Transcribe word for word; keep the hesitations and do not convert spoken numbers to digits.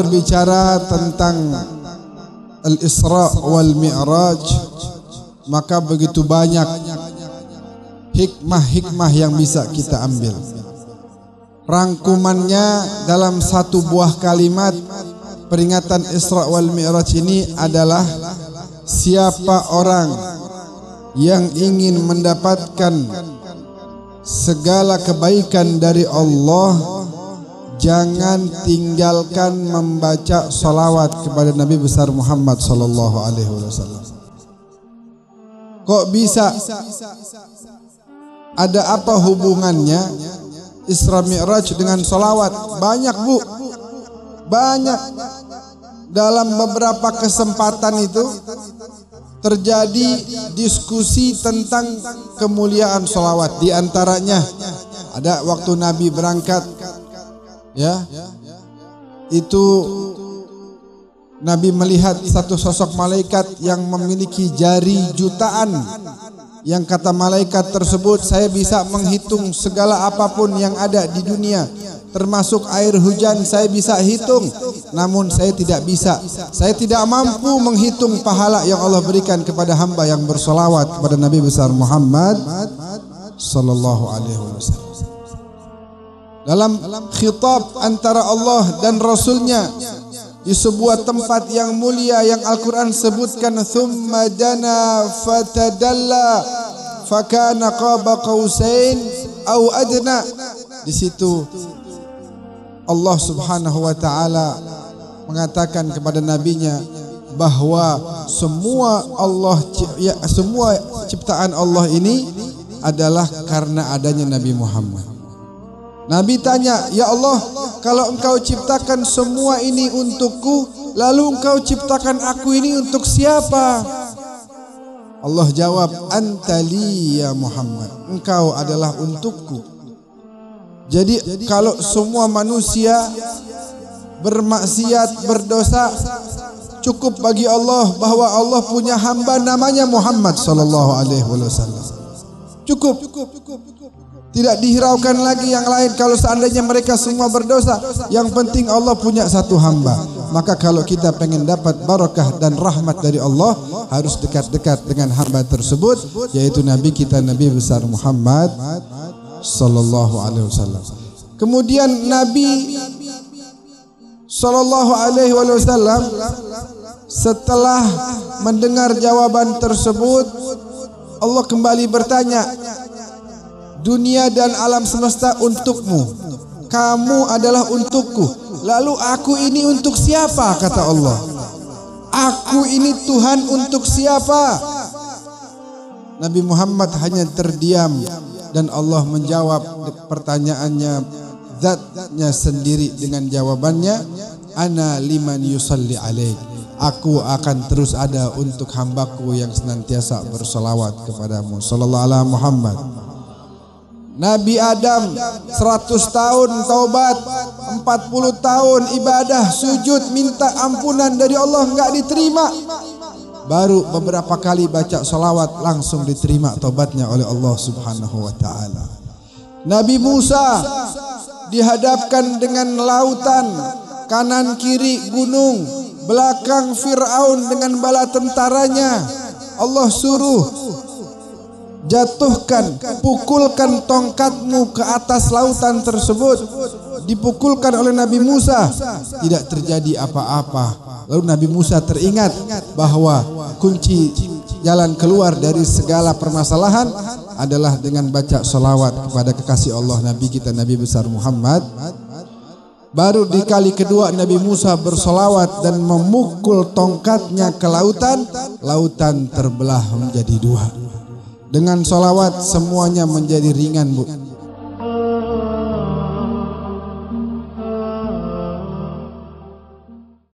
berbicara tentang Al-Isra wal Mi'raj, maka begitu banyak hikmah-hikmah yang bisa kita ambil. Rangkumannya dalam satu buah kalimat, peringatan Isra wal Mi'raj ini adalah siapa orang yang ingin mendapatkan segala kebaikan dari Allah, jangan tinggalkan membaca salawat kepada Nabi besar Muhammad sallallahu alaihi wasallam. Kok bisa? Ada apa hubungannya Isra Mi'raj dengan salawat? Banyak, Bu. Banyak. Dalam beberapa kesempatan itu terjadi diskusi tentang kemuliaan salawat. Di antaranya ada waktu Nabi berangkat, ya, itu Nabi melihat satu sosok malaikat yang memiliki jari jutaan, yang kata malaikat tersebut, saya bisa menghitung segala apapun yang ada di dunia, termasuk air hujan saya bisa hitung, namun saya tidak bisa, saya tidak mampu menghitung pahala yang Allah berikan kepada hamba yang bersolawat kepada Nabi besar Muhammad sallallahu alaihi wasallam. Dalam khitab antara Allah dan Rasulnya di sebuah tempat yang mulia yang Al-Quran sebutkan, thumma dana fatadalla fakana qaba qausain au adna. Di situ Allah Subhanahu wa taala mengatakan kepada nabinya bahwa semua Allah ya, semua ciptaan Allah ini adalah karena adanya Nabi Muhammad. Nabi tanya, ya Allah, kalau engkau ciptakan semua ini untukku, lalu engkau ciptakan aku ini untuk siapa? Allah jawab, antali ya Muhammad, engkau adalah untukku. Jadi kalau semua manusia bermaksiat, berdosa, cukup bagi Allah bahwa Allah punya hamba namanya Muhammad sallallahu alaihi wasallam. Cukup. Tidak dihiraukan lagi yang lain. Kalau seandainya mereka semua berdosa, yang penting Allah punya satu hamba. Maka kalau kita pengen dapat barakah dan rahmat dari Allah, harus dekat-dekat dengan hamba tersebut, yaitu Nabi kita, Nabi besar Muhammad sallallahu alaihi wasallam. Kemudian Nabi sallallahu alaihi wasallam setelah mendengar jawaban tersebut, Allah kembali bertanya, dunia dan alam semesta untukmu, kamu adalah untukku, lalu aku ini untuk siapa? Kata Allah, aku ini Tuhan untuk siapa? Nabi Muhammad hanya terdiam dan Allah menjawab pertanyaannya, zatnya sendiri dengan jawabannya, ana liman yusalli alaik, aku akan terus ada untuk hambaku yang senantiasa bersolawat kepadamu sallallahu alaihi Muhammad. Nabi Adam seratus tahun taubat, empat puluh tahun ibadah, sujud, minta ampunan dari Allah, enggak diterima. Baru beberapa kali baca salawat langsung diterima taubatnya oleh Allah Subhanahu wa taala. Nabi Musa dihadapkan dengan lautan, kanan kiri gunung, belakang Fir'aun dengan bala tentaranya. Allah suruh, jatuhkan, pukulkan tongkatmu ke atas lautan tersebut. Dipukulkan oleh Nabi Musa, tidak terjadi apa-apa. Lalu Nabi Musa teringat bahwa kunci jalan keluar dari segala permasalahan adalah dengan baca salawat kepada kekasih Allah Nabi kita, Nabi besar Muhammad. Baru di kali kedua Nabi Musa bersolawat dan memukul tongkatnya ke lautan, lautan terbelah menjadi dua. Dengan solawat semuanya menjadi ringan, Bu.